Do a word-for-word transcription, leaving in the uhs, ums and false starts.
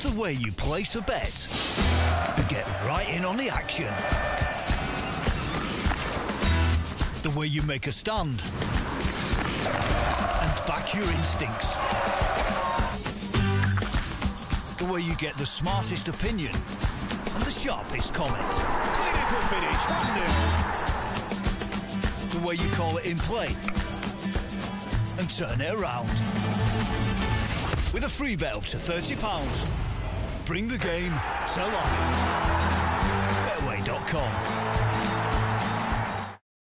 the way you place a bet and get right in on the action. The way you make a stand and back your instincts. The way you get the smartest opinion and the sharpest comment. Clinical finish, one nil. The way you call it in play and turn it around. With a free bet up to thirty pounds. Bring the game to life. Betway dot com.